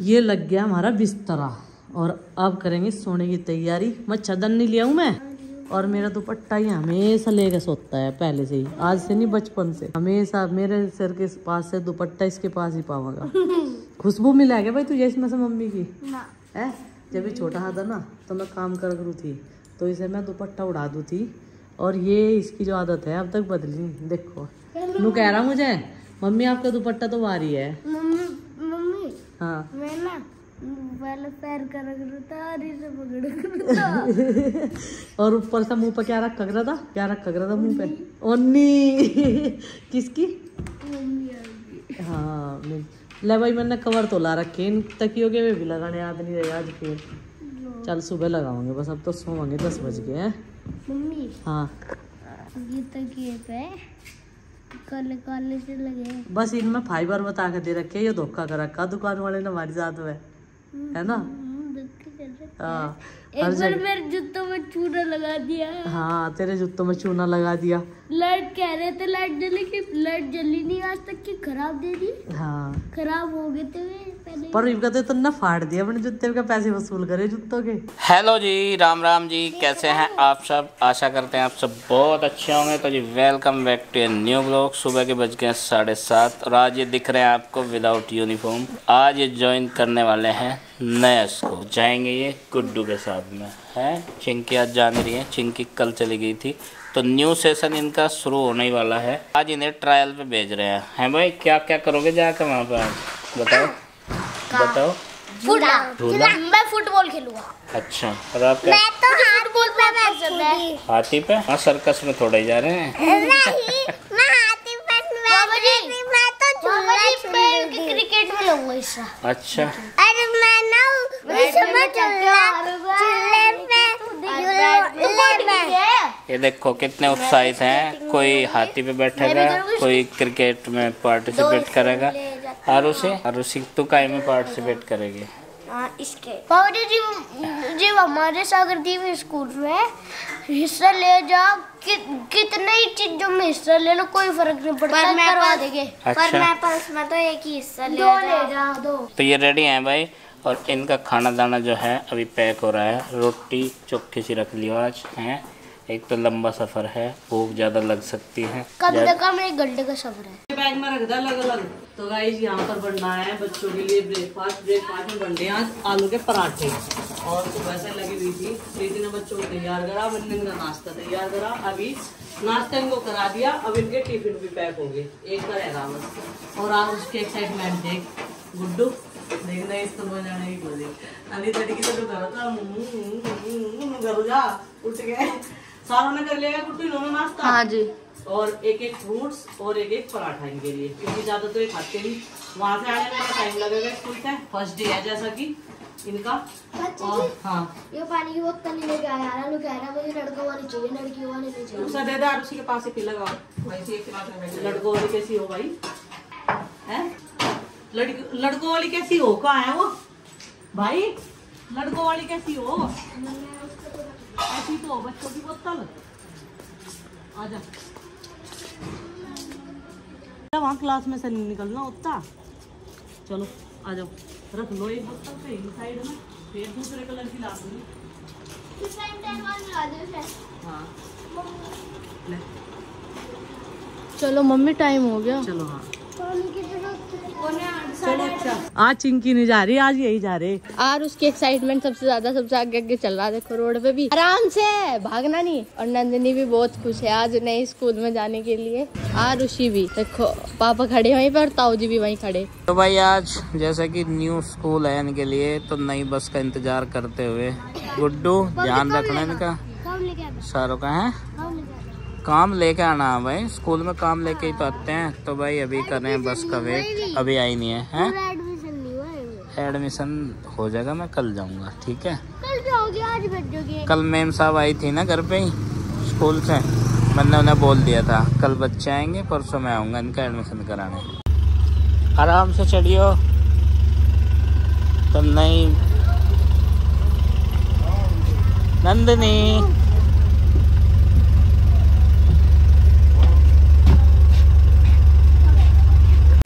ये लग गया हमारा बिस्तरा और अब करेंगे सोने की तैयारी। मच्छरदानी नहीं लिया हूँ मैं, और मेरा दुपट्टा ही हमेशा लेके सोता है पहले से ही, आज से नहीं बचपन से। हमेशा मेरे सर के पास से दुपट्टा इसके पास ही पाऊंगा। खुशबू मिला है भाई तुझे इसमें से मम्मी की? है जब ये छोटा था ना तो मैं काम कर करूँ थी तो इसे मैं दुपट्टा उड़ा दूँ थी, और ये इसकी जो आदत है अब तक बदली नहीं। देखो नू कह रहा मुझे मम्मी आपका दुपट्टा तो भारी है। मम्मी हाँ मैं ना पहले पैर का रख रहा था और इसे पकड़ था। और ऊपर से मुंह पे क्या रखा रहा था? क्या रखा रहा था मुंह पे? ओन्नी किसकी? हाँ ले भाई मैंने कवर तो ला रखे इन तकियों के में भी लगाने याद नहीं रहेगा आज फिर। चल सुबह लगाओगे बस, अब तो सोवांगे 10 बज गए हैं। मम्मी हाँ ये तकिए पे काले काले से लगे, बस इनमें फाइबर बता के दे रखे, ये धोखा कर रखा दुकान वाले ने हमारी साथ में, है ना? हाँ एक बार मेरे जूतों में चूना लगा दिया। हाँ तेरे जूतों में चूना लगा दिया। लाइट कह रहे थे लाइट जली की, लाइट जली नहीं आज तक की, खराब दे दी। हाँ खराब हो गए थे पहले, पर इनका तो ना फाड़ दिया अपने जूते का, पैसे वसूल करे जूतों के। हेलो जी, राम राम जी, कैसे हैं आप सब? आशा करते हैं आप सब बहुत अच्छे होंगे। तो जी welcome back to a new blog. सुबह के बज गए 7:30 और आज ये दिख रहे हैं आपको विदाउट यूनिफॉर्म। आज ये ज्वाइन करने वाले हैं नया स्कूल, जाएंगे ये गुड्डू के साथ में है। चिंकी आज जा नहीं रही है, चिंकी कल चली गई थी, तो न्यू सेशन इनका शुरू होने ही वाला है। आज इन्हें ट्रायल पे भेज रहे हैं भाई। क्या क्या करोगे जाकर वहाँ पर आज बताओ बताओ। झूला मैं फुटबॉल खेलूंगा। अच्छा और आप क्या? मैं तो फुटबॉल पे बैठ हाथी पे? हाँ सर्कस में थोड़े ही जा रहे हैं। नहीं मैं हाथी पे मैं तो झूला पे क्रिकेट में लूंगा हिस्सा। अच्छा अरे मैं ना इसमें ये देखो कितने उत्साहित हैं। कोई हाथी पे बैठेगा, कोई क्रिकेट में पार्टिसिपेट करेगा। आरुषि तू काय में पार्टिसिपेट करेगी? इसके बाबूजी जी हमारे सागर देवी स्कूल में हिस्सा ले जाओ, कितने ही चीजों में हिस्सा ले लो, कोई फर्क नहीं पड़ता, करवा देंगे। अच्छा। पर मैं पास में तो एक ही हिस्सा ले जाओ दो। तो ये रेडी हैं भाई, और इनका खाना दाना जो है अभी पैक हो रहा है। रोटी चोखी सी रख लियो आज है। एक तो लंबा सफर है, भूख ज्यादा लग सकती है। कम से कम 1 घंटे का सफर है। बैग में रख दो अलग अलग। तो गाइस यहाँ पर बनना है बच्चों के लिए ब्रेकफास्ट में बन रहे हैं आज आलू के पराठे, और सुबह से लगी हुई थी प्रीति ने बच्चों को तैयार करा, बनने का नाश्ता तैयार करा, अभी नाश्ता इनको करा दिया, अब इनके टिफिन भी पैक हो गए, एक का रहेगा बस। और आज उसके एक्साइटमेंट देख गुड्डू, देखना इसको बजाने की कोशिश अली तरीके से करो जा उठ गए। सारा ने कर लिया गुड्डू इन्होंने नाश्ता। हाँ जी। और एक एक फ्रूट्स और एक एक पराठा इनके लिए, क्योंकि ज्यादा तो ये खाते नहीं। वहाँ से आने में टाइम लगेगा स्कूल से, फर्स्ट डे है जैसा कि इनका। और हाँ ये पानी की बोतल नहीं लेके आया यार, कह रहा मुझे लड़का वाली चाहिए, लड़की वाली नहीं चाहिए। उसे दे दे, उसी के पास ही पी लगाओ। लड़कों वाली कैसी हो भाई? है लड़कों वाली कैसी हो? कहाँ है वो भाई? लड़कों वाली कैसी हो? ऐसी तो बच्चों की बोतल। आजा वहाँ क्लास में से नहीं निकलना होता। चलो आ जाओ, रख लो एक बोतल पे साइड में, फिर दूसरे कलर की ला दूंगी। हाँ ले चलो मम्मी टाइम हो गया। चलो हाँ चलो। अच्छा आज चिंकी नहीं जा रही, आज यही जा रहे। और उसकी एक्साइटमेंट सबसे ज्यादा सबसे आगे आगे चल रहा है। देखो रोड पे भी आराम से, भागना नहीं। और नंदिनी भी बहुत खुश है आज नए स्कूल में जाने के लिए। और ऋषि भी देखो, पापा खड़े वहीं पर, ताऊ जी भी वहीं खड़े। तो भाई आज जैसा कि न्यू स्कूल है इनके लिए, तो नई बस का इंतजार करते हुए गुड्डू ध्यान रखना इनका सारों का है। काम लेके आना है भाई, स्कूल में काम लेके ही तो आते हैं। तो भाई अभी कर रहे हैं बस का वेट, अभी आई नहीं है। एडमिशन हो जाएगा, मैं कल जाऊंगा। ठीक है कल जाओगे? आज भेजोगे? कल मैम साहब आई थी ना घर पे ही स्कूल से, मैंने उन्हें बोल दिया था कल बच्चे आएंगे, परसों मैं आऊंगा इनका एडमिशन कराने। आराम से चढ़ियो तो नहीं नंदिनी।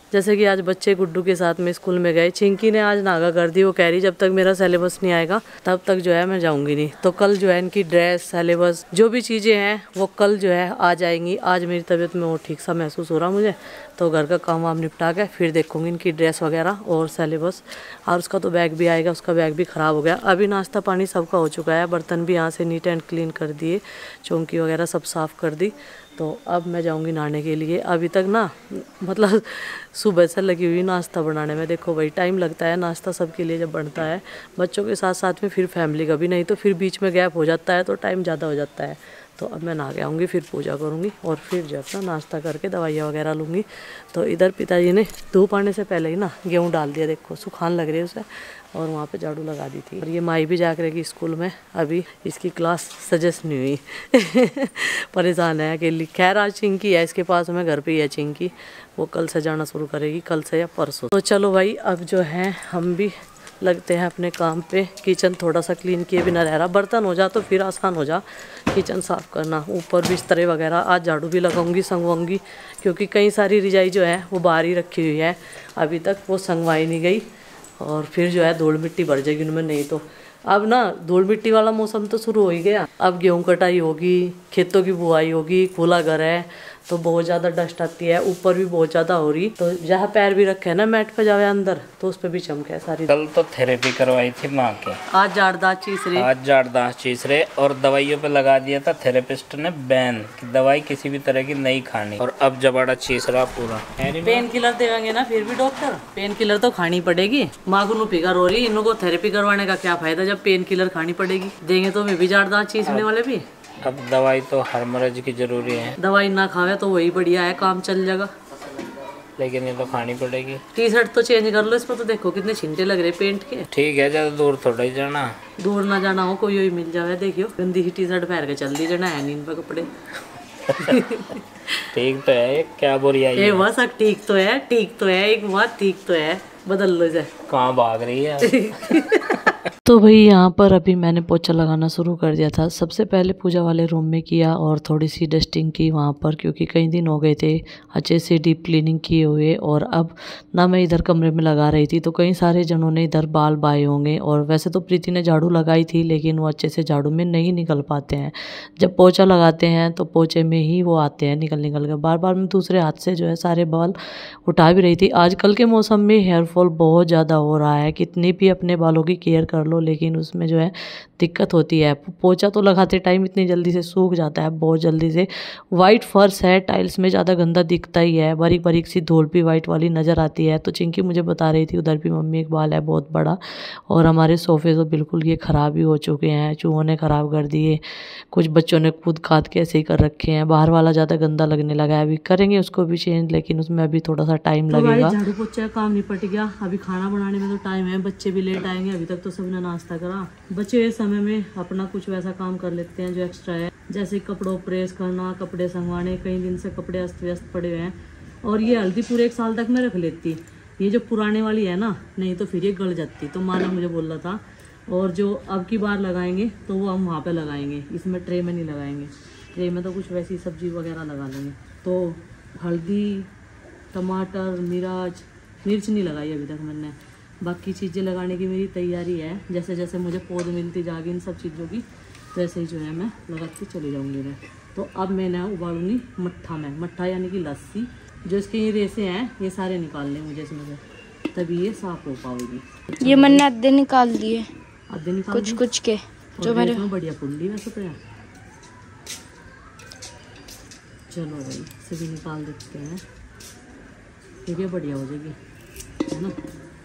जैसे कि आज बच्चे गुड्डू के साथ में स्कूल में गए, चिंकी ने आज नागा कर दी। वो कह रही जब तक मेरा सिलेबस नहीं आएगा तब तक जो है मैं जाऊंगी नहीं। तो कल जो है इनकी ड्रेस, सिलेबस, जो भी चीज़ें हैं वो कल जो है आ जाएंगी। आज मेरी तबीयत में वो ठीक सा महसूस हो रहा मुझे, तो घर का काम वाम निपटा के फिर देखूंगी इनकी ड्रेस वगैरह और सिलेबस। और उसका तो बैग भी आएगा, उसका बैग भी ख़राब हो गया। अभी नाश्ता पानी सबका हो चुका है, बर्तन भी यहाँ से नीट एंड क्लीन कर दिए, चौंकी वगैरह सब साफ़ कर दी। तो अब मैं जाऊंगी नहाने के लिए। अभी तक ना मतलब सुबह से लगी हुई नाश्ता बनाने में। देखो भाई टाइम लगता है नाश्ता सबके लिए जब बनता है, बच्चों के साथ साथ में फिर फैमिली का भी, नहीं तो फिर बीच में गैप हो जाता है तो टाइम ज़्यादा हो जाता है। तो अब मैं नहा के आऊँगी, फिर पूजा करूँगी और फिर जो अपना नाश्ता करके दवाइयाँ वगैरह लूँगी। तो इधर पिताजी ने धूप आने से पहले ही ना गेहूँ डाल दिया, देखो सुखान लग रही है उसे, और वहाँ पे झाड़ू लगा दी थी। और ये माई भी जा करेगी स्कूल में, अभी इसकी क्लास सजेस्ट नहीं हुई परेशान है अकेली। खैर आज चिंकी है इसके पास में, घर पे ही है चिंकी, वो कल से जाना शुरू करेगी, कल से या परसों। तो चलो भाई अब जो है हम भी लगते हैं अपने काम पे। किचन थोड़ा सा क्लीन किए बिना रह रहा, बर्तन हो जा तो फिर आसान हो जा किचन साफ़ करना। ऊपर बिस्तरे वगैरह आज झाड़ू भी लगाऊंगी, संगवाऊंगी, क्योंकि कई सारी रजाई जो है वो बाहर ही रखी हुई है, अभी तक वो संगवाई नहीं गई। और फिर जो है धूल मिट्टी भर जाएगी उनमें, नहीं तो अब ना धूल मिट्टी वाला मौसम तो शुरू हो ही गया। अब गेहूँ कटाई होगी, खेतों की बुआई होगी, खुला घर है तो बहुत ज़्यादा डस्ट आती है, ऊपर भी बहुत ज़्यादा हो रही। तो जहाँ पैर भी रखे है ना मैट पे जावे अंदर, तो उस पर भी चमक है सारी। कल तो थेरेपी करवाई थी माँ के, आज जाड़दांत चीस रहे और दवाइयों पे लगा दिया था थेरेपिस्ट ने बैन कि दवाई किसी भी तरह की नहीं खानी, और अब जबाड़ा चीस रहा पूरा। पेन किलर देंगे ना फिर भी डॉक्टर, पेन किलर तो खानी पड़ेगी। माँ को फिगर हो रही, इनको थेरेपी करवाने का क्या फायदा जब पेन किलर खानी पड़ेगी। देंगे तो मैं भी जाड़दांत चीसने वाले भी। अब दवाई तो हर मर्ज की जरूरी है, दवाई ना खावे तो वही बढ़िया है, काम चल जाएगा, लेकिन ये तो खानी पड़ेगी। टी शर्ट तो चेंज कर लो, इसमें तो देखो कितने छिंटे लग रहे पेंट के। ठीक है, ज्यादा दूर थोड़ा ही जाना, दूर ना जाना हो, कोई ही मिल जावे। देखियो गंदी ही टी शर्ट पहन के चल दी जाना है नींद पे कपड़े ठीक तो है, क्या बुराई है? बस ठीक तो है, ठीक तो है, एक बात ठीक तो है, बदल लो जाए। कहाँ भाग रही है तो भाई यहाँ पर अभी मैंने पोछा लगाना शुरू कर दिया था। सबसे पहले पूजा वाले रूम में किया और थोड़ी सी डस्टिंग की वहाँ पर, क्योंकि कई दिन हो गए थे अच्छे से डीप क्लीनिंग किए हुए। और अब ना मैं इधर कमरे में लगा रही थी तो कई सारे जनों ने इधर बाल बाए होंगे। और वैसे तो प्रीति ने झाड़ू लगाई थी, लेकिन वो अच्छे से झाड़ू में नहीं निकल पाते हैं। जब पोछा लगाते हैं तो पोछे में ही वो आते हैं निकल निकल कर। बार बार मैं दूसरे हाथ से जो है सारे बाल उठा भी रही थी। आजकल के मौसम में हेयरफॉल बहुत ज़्यादा हो रहा है, कितनी भी अपने बालों की केयर कर लो लेकिन उसमें जो है दिक्कत होती है। पोछा तो लगाते टाइम इतनी जल्दी से सूख जाता है, बहुत जल्दी से। वाइट फर्श है, टाइल्स में ज़्यादा गंदा दिखता ही है, बारीक बारीक सी धूल भी वाइट वाली नज़र आती है। तो चिंकी मुझे बता रही थी उधर भी मम्मी एक बाल है बहुत बड़ा, और हमारे सोफे तो बिल्कुल ये ख़राब ही हो चुके हैं, चूहों ने ख़राब कर दिए, कुछ बच्चों ने खुद खाद के ऐसे ही कर रखे हैं। बाहर वाला ज़्यादा गंदा लगने लगा है, अभी करेंगे उसको भी चेंज, लेकिन उसमें अभी थोड़ा सा टाइम लगेगा। झाड़ू पोछा काम निपट गया, अभी खाना बनाने में तो टाइम है, बच्चे भी लेट आएंगे। अभी तक तो सबने नाश्ता करा, बच्चे इस समय में अपना कुछ वैसा काम कर लेते हैं जो एक्स्ट्रा है, जैसे कपड़ों प्रेस करना, कपड़े संगवाने। कई दिन से कपड़े अस्त व्यस्त पड़े हुए हैं। और ये हल्दी पूरे 1 साल तक मैं रख लेती, ये जो पुराने वाली है ना, नहीं तो फिर ये गल जाती। तो माँ ने मुझे बोला था, और जो अब की बार लगाएंगे तो वो हम वहाँ पे लगाएंगे, इसमें ट्रे में नहीं लगाएंगे। ट्रे में तो कुछ वैसी सब्जी वगैरह लगा लेंगे। तो हल्दी, टमाटर, मिर्च नहीं लगाई अभी तक मैंने। बाकी चीज़ें लगाने की मेरी तैयारी है, जैसे जैसे मुझे पौध मिलती जाएगी इन सब चीज़ों की, वैसे ही जो है मैं लगाती चली जाऊंगी मैं। तो अब मैं ना उबालूंगी मट्ठा में, मट्ठा यानी कि लस्सी। जो इसके ये रेसे हैं ये सारे निकाल लें मुझे इसमें से, तभी ये साफ हो पाएगी। ये मैंने आधे निकाल दिए, आधे निकाल कुछ के जो मेरे बढ़िया फुल्ली वैसे तो है। चलो भाई सभी निकाल देते हैं, ठीक है, बढ़िया हो जाएगी, है ना।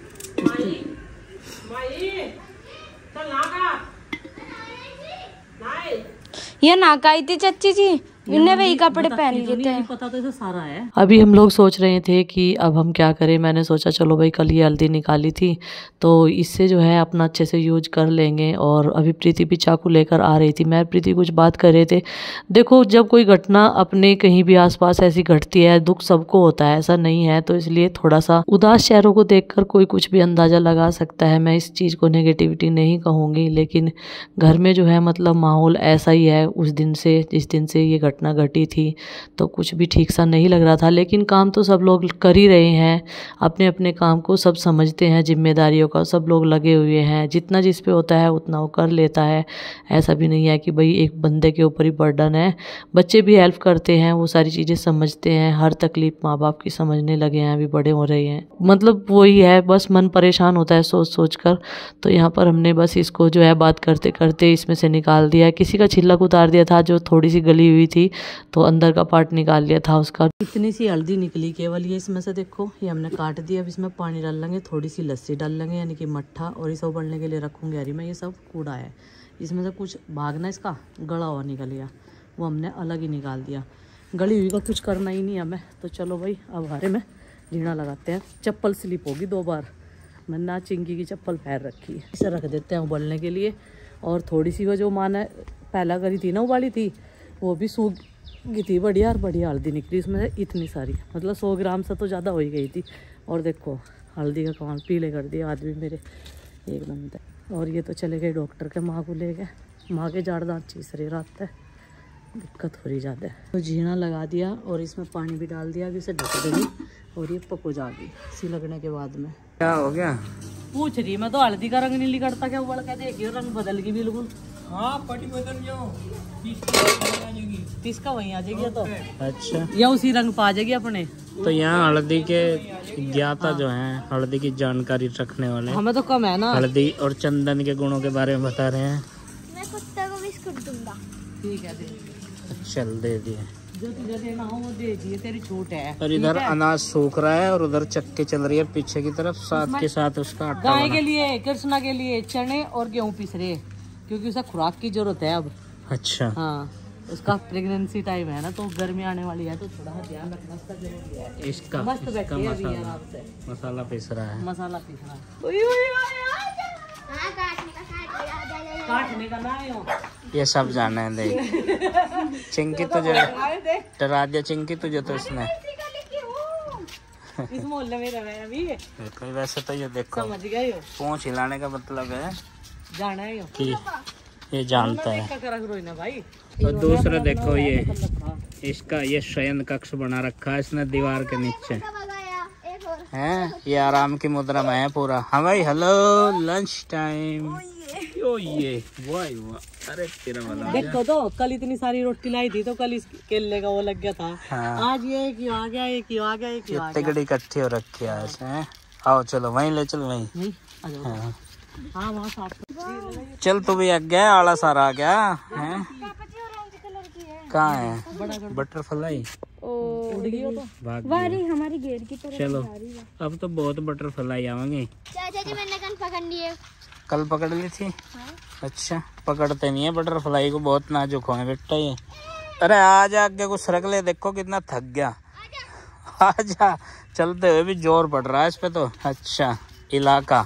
ये नाकाई थी चाची जी, इन्हें वही कपड़े पहन लेते हैं। पता तो इसे सारा है। अभी हम लोग सोच रहे थे कि अब हम क्या करें। मैंने सोचा चलो भाई कल ये हल्दी निकाली थी तो इससे जो है अपना अच्छे से यूज कर लेंगे। और अभी प्रीति भी चाकू लेकर आ रही थी, मैं प्रीति कुछ बात कर रहे थे। देखो जब कोई घटना अपने कहीं भी आसपास ऐसी घटती है, दुख सबको होता है, ऐसा नहीं है। तो इसलिए थोड़ा सा उदास चेहरों को देखकर कोई कुछ भी अंदाजा लगा सकता है। मैं इस चीज़ को नेगेटिविटी नहीं कहूँगी, लेकिन घर में जो है मतलब माहौल ऐसा ही है उस दिन से, जिस दिन से ये घटना घटी थी तो कुछ भी ठीक सा नहीं लग रहा था। लेकिन काम तो सब लोग कर ही रहे हैं, अपने अपने काम को सब समझते हैं, जिम्मेदारियों का सब लोग लगे हुए हैं, जितना जिस पे होता है उतना वो कर लेता है। ऐसा भी नहीं है कि भाई एक बंदे के ऊपर ही बर्डन है, बच्चे भी हेल्प करते हैं, वो सारी चीज़ें समझते हैं, हर तकलीफ माँ बाप की समझने लगे हैं, अभी बड़े हो रहे हैं। मतलब वही है, बस मन परेशान होता है सोच सोच कर। तो यहाँ पर हमने बस इसको जो है बात करते करते इसमें से निकाल दिया। किसी का छिलक उतार दिया था जो थोड़ी सी गली हुई थी, तो अंदर का पार्ट निकाल लिया था उसका। इतनी सी हल्दी निकली केवल ये इसमें से, देखो ये हमने काट दिया। अब इसमें पानी डाल लेंगे, थोड़ी सी लस्सी डाल लेंगे यानी कि मट्ठा, और इसे उबलने के लिए रखूँगी। यारी मैं ये सब कूड़ा है, इसमें से कुछ भागना इसका गला हुआ निकल गया, वो हमने अलग ही निकाल दिया। गली हुई का कुछ करना ही नहीं हमें। तो चलो भाई अब हारे में जीना लगाते हैं। चप्पल स्लिप होगी 2 बार, मैंने ना चिंकी की चप्पल पैर रखी है, इसे रख देते हैं उबलने के लिए। और थोड़ी सी वो जो माँ ने पहला करी थी ना उबाली थी, वो भी सूख गई थी बढ़िया, और बढ़िया हल्दी निकली इसमें से इतनी सारी, मतलब 100 ग्राम से तो ज़्यादा हो ही गई थी। और देखो हल्दी का कमाल, पीले कर दिए आदमी मेरे एकदम से। और ये तो चले गए डॉक्टर के, माँ को ले गए, माँ के जाड़ दांत चीस रही रात है, दिक्कत हो रही ज़्यादा। तो जीना लगा दिया और इसमें पानी भी डाल दिया, अभी इसे ढक देंगे और ये पको जाएगी सी लगने के बाद में। क्या हो गया? पूछ रही मैं तो, हल्दी का रंग नीली करता क्या उबल के देखिए, रंग बदल गई बिल्कुल। हाँ पटी बदल जाओ, इसका वहीं आ जाएगी तो। अच्छा, या उसी रंग पा जाएगी अपने। तो यहाँ हल्दी के ज्ञाता जो हैं, हल्दी की जानकारी रखने वाले हमें तो कम है ना, हल्दी और चंदन के गुणों के बारे में बता रहे हैं। मैं कुत्ते को बिस्कुट दूंगा। ठीक है दे, चल दे दिए। जो तुझे देना हो वो दे दिए, तेरी छूट है। और इधर अनाज सूख रहा है और उधर चक्की चल रही है पीछे की तरफ, साथ के साथ उसका आटा गाय बना। के लिए, कृष्णा के लिए चने और गेहूँ पीस रहे, क्योंकि उसे खुराक की जरूरत है अब। अच्छा, हाँ उसका प्रेगनेंसी टाइम है ना, तो गर्मी आने वाली है, तो थोड़ा ध्यान रखना उसका जरूरी है। इसका मस्त बैठी है अभी मसाला आराम से, मसाला पीस रहा है। मसाला पीस रहा है। हाँ काटने का काटने का ना आयो। ये सब जाने दे। चिंकी तुझे डरा दिया, चिंकी तुझे तो इसने। इस मोहल्ले में रहे अभी। देखो वैसे तो ये देखो, समझ गए हो, पूंछ हिलाने का मतलब है जाना है यो। कि ये जानता है। क्या करा करो ना भाई। और दूसरा देखो ये इसका ये शयन कक्ष बना रखा है इसने दीवार के नीचे है, ये आराम की मुद्रा में है पूरा। हाँ भाई, हेलो लंच टाइम। ओ ये वाह वाह, अरे तेरा वाला देखो तो कल इतनी सारी रोटी लाई थी, तो कल इस केले का वो लग गया था। हाँ। आज ये क्यों आ गया, ये क्यों आ गया, ये क्यों आ गया। तिगड़ी इकट्ठी हो रखी है आज हैं। आओ चलो वहीं ले चल वहीं। नहीं आ जाओ। हाँ। हाँ वहाँ साफ चल तू भी आ गया, आला सारा आ गया है। कहाँ है बटरफ्लाई? उड़ गई हो तो। भाग वारी हमारी गेट की तरफ चलो अब तो बहुत बटरफ्लाई आवेंगे। चाचा जी मैंने कल पकड़ लिए। कल पकड़ ली थी? अच्छा, पकड़ते नहीं है बटरफ्लाई को, बहुत नाजुक हो बेटा ये। अरे आज आगे कुछ सरक ले, देखो कितना थक गया। आजा, चलते हुए भी जोर पड़ रहा है इस पे तो। अच्छा, इलाका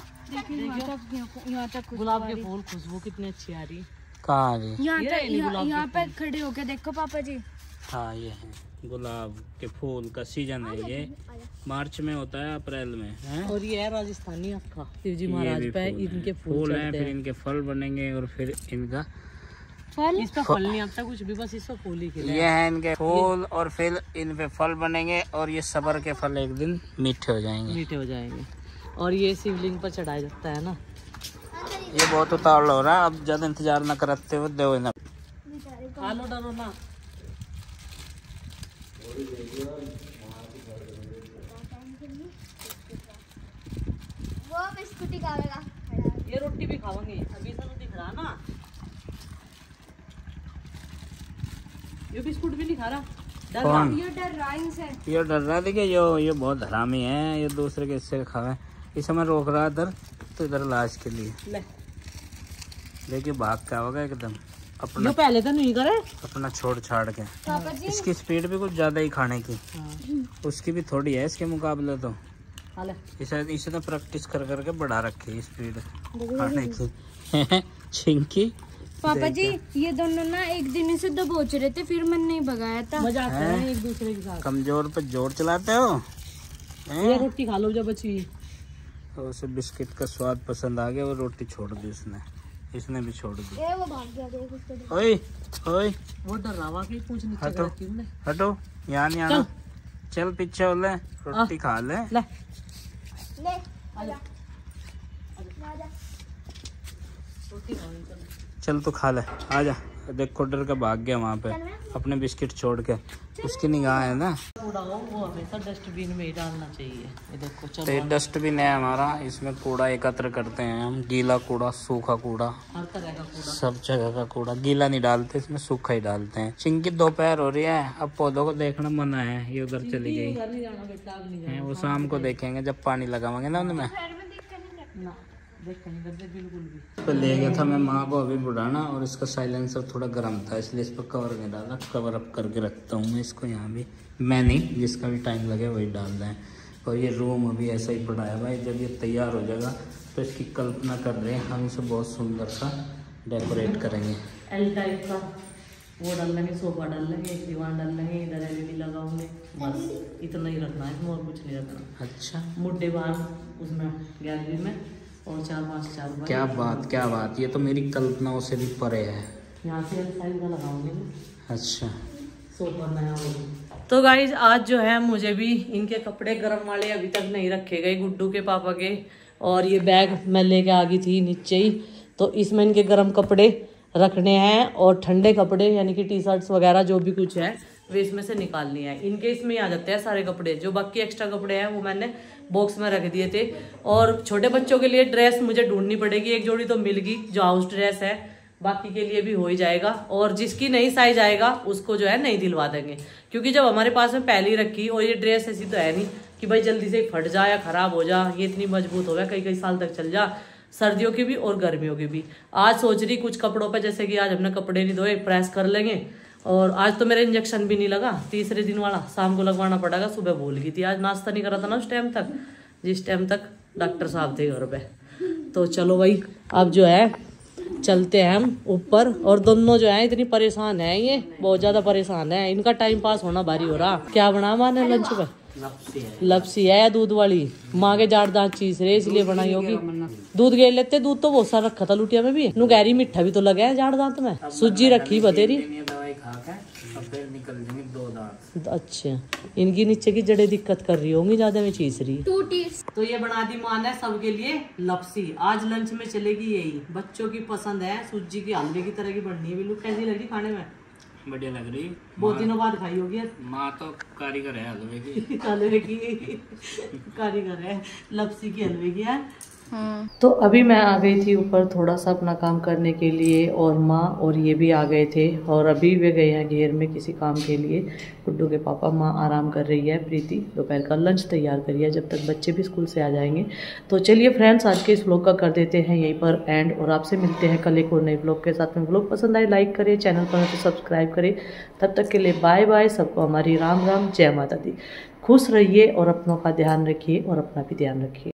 गुलाब के फूल, खुशबू कितनी अच्छी आ रही। कहाँ आ रही? यहाँ पे खड़े होके देखो पापा जी। हाँ ये है गुलाब के फूल का सीजन है, ये मार्च में होता है, अप्रैल में है। और ये है राजस्थानी अक्खा, शिव जी ये महाराज भी पे इनके फूल हैं, फिर इनके फल बनेंगे और फिर इनका फल। इसका फल नहीं आता कुछ भी, बस इसका फूल ही खिला। ये है इनके फूल और फिर इन पे फल बनेंगे और ये सबर के फल एक दिन मीठे हो जाएंगे। मीठे हो जाएंगे। और ये शिवलिंग पर चढ़ाया जाता है ना। ये बहुत उतावला हो रहा है, अब ज्यादा इंतजार न करते हुए दो ना। खा लो, डरो ना। वो बिस्कुट खाएगा। ये रोटी भी खाओगे, अभी ऐसा तो दिख रहा ना। ये बिस्कुट भी नहीं खा रहा। कौन? ये डर रहा इनसे। ये डर रहा, देखिए ये बहुत हरामी है, ये दूसरे के हिस्से खावे। इसे मैं रोक रहा इधर, तो इधर लाश के लिए ले। देखिए भाग क्या होगा एकदम अपना, पहले तो नहीं करे अपना छोड़ छाड़ के। पापा जी इसकी स्पीड भी कुछ ज्यादा ही खाने की, हाँ। उसकी भी थोड़ी है इसके मुकाबले। तो ले। इसे तो प्रैक्टिस कर करके बढ़ा रखी है स्पीड खाने की। चिंकी पापा जी ये दोनों ना एक दिन से दबोच रहे थे, फिर मैंने नहीं भगाया था। मजाक कर रहे हैं एक दूसरे के साथ। कमजोर पे जोर चलाते हो हैं? ये रोटी खा लो जब बची। तो उसे बिस्किट का स्वाद पसंद आ गया, वो रोटी छोड़ दी उसने। इसने भी छोड़ दी। ये वो भाग गया, देख उसको देख। ओए ओए वो डरावा के पूछ नीचे हटो रखी हमने। हटो, यहाँ नहीं आना। चल पीछे हो ले, रोटी खा ले। ले ले आजा आजा। चल तो खा ले, आजा। देखो डर के भाग गया वहाँ पे अपने बिस्किट छोड़ के। उसकी निगाह है ना। कूड़ा हो वो हमेशा डस्टबिन में ही डालना चाहिए। ये देखो तो चलो ये डस्टबिन है हमारा, इसमें कूड़ा एकत्र करते हैं हम। गीला कूड़ा, सूखा कूड़ा, हर तरह का कूड़ा। सब जगह का कूड़ा। गीला नहीं डालते इसमें, सूखा ही डालते हैं। चिंकी दोपहर हो रही है, अब पौधों को देखना मना है। ये उधर चली गई घर नहीं जाना बेटा, अब नहीं है। वो शाम को देखेंगे जब पानी लगावांगे ना उनमें। ना देख कहीं कर दे बिल्कुल भी। तो ले गया था मैं माँ को अभी बुढ़ाना, और इसका साइलेंसर थोड़ा गर्म था इसलिए इस पर कवर नहीं डाला। कवर अप करके रखता हूँ मैं इसको यहाँ भी। मैं नहीं, जिसका भी टाइम लगे वही डाल दें। और ये रूम अभी ऐसा ही पड़ा है भाई। जब ये तैयार हो जाएगा तो इसकी कल्पना कर रहे हैं हम इसे बहुत सुंदर सा डेकोरेट करेंगे। एल टाइप का वो डाल लेंगे, सोफा डाल लेंगे, एक दीवान डाल लेंगे, इधर LED लगाओगे, बस इतना ही रखना है, और कुछ नहीं रखना। अच्छा, मुड्डे बाहर उसमें गैलरी में, और 4-5 चार। क्या बात क्या बात, ये तो मेरी कल्पनाओं से भी परे है। यहाँ से साइड का लगाओगे। अच्छा, सोफा नया होगा। तो गाइज आज जो है मुझे भी इनके कपड़े गर्म वाले अभी तक नहीं रखे गए, गुड्डू के पापा के। और ये बैग मैं लेके आ गई थी नीचे ही, तो इसमें इनके गर्म कपड़े रखने हैं, और ठंडे कपड़े यानी कि टी-शर्ट्स वगैरह जो भी कुछ है वे इसमें से निकालनी है। इनके इसमें ही आ जाते हैं सारे कपड़े। जो बाकी एक्स्ट्रा कपड़े हैं वो मैंने बॉक्स में रख दिए थे। और छोटे बच्चों के लिए ड्रेस मुझे ढूंढनी पड़ेगी, एक जोड़ी तो मिल गई जो हाउस ड्रेस है, बाकी के लिए भी हो ही जाएगा। और जिसकी नहीं साइज आएगा उसको जो है नहीं दिलवा देंगे, क्योंकि जब हमारे पास में पहली रखी, और ये ड्रेस ऐसी तो है नहीं कि भाई जल्दी से फट जा या खराब हो जा, ये इतनी मजबूत हो गया कई कई साल तक चल जा, सर्दियों की भी और गर्मियों की भी। आज सोच रही कुछ कपड़ों पे, जैसे कि आज हमने कपड़े नहीं धोए, प्रेस कर लेंगे। और आज तो मेरा इंजेक्शन भी नहीं लगा, तीसरे दिन वाला शाम को लगवाना पड़ेगा। सुबह भूल गई थी, आज नाश्ता नहीं करा था ना उस टाइम तक, जिस टाइम तक डॉक्टर साहब थे घर पे। तो चलो भाई अब जो है चलते हैं हम ऊपर। और दोनों जो है इतनी परेशान है, ये बहुत ज्यादा परेशान है, इनका टाइम पास होना भारी हो रहा। क्या बना माँ ने लंच पे? लपसी है या दूध वाली? माँ के जाड़ दांत चीज रहे इसलिए बनाई होगी। दूध गे लेते, दूध तो बहुत सारा रखा था लुटिया में भी। नुगैरी मीठा भी तो लगा है जाड़ दांत में। सूजी रखी बतेरी। दवाई खा के फिर निकल जाएंगे 2 दांत। अच्छा, इनकी नीचे की जड़ें दिक्कत कर रही होंगी, ज्यादा में चीज रही। टूटी। तो ये बना दी माँ ने सबके लिए लपसी। आज लंच में चलेगी यही, बच्चों की पसंद है, सूजी की हलवे की तरह की बननी है। बिल्कुल कैसी लगी खाने में? बढ़िया लग रही। बहुत दिनों बाद खाई होगी। माँ तो कारीगर है हलवे की। हलवे की कारीगर है, लपसी की हलवे की है। तो अभी मैं आ गई थी ऊपर थोड़ा सा अपना काम करने के लिए, और माँ और ये भी आ गए थे। और अभी वे गए हैं घेर में किसी काम के लिए, गुड्डू के पापा। माँ आराम कर रही है, प्रीति दोपहर का लंच तैयार करी है जब तक बच्चे भी स्कूल से आ जाएंगे। तो चलिए फ्रेंड्स, आज के इस व्लॉग का कर देते हैं यहीं पर एंड, और आपसे मिलते हैं कल एक और नए व्लॉग के साथ में। व्लॉग पसंद आए लाइक करें, चैनल पर तो सब्सक्राइब करें। तब तक के लिए बाय बाय, सबको हमारी राम राम, जय माता दी। खुश रहिए और अपनों का ध्यान रखिए, और अपना भी ध्यान रखिए।